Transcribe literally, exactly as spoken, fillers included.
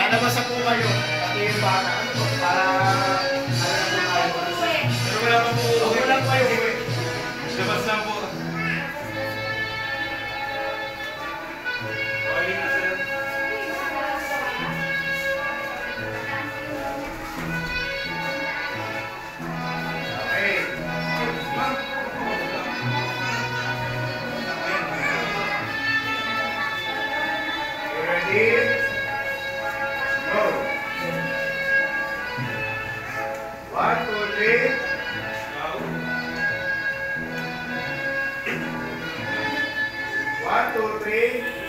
Lalabas na po kayo. Pati yung bata. Ano po? Para... Ano na po tayo? Pero wala pa po. Huwag lang kayo. Labas lang po. Okay na sir. Okay. Ready? Go. One, two, three. One, two, three.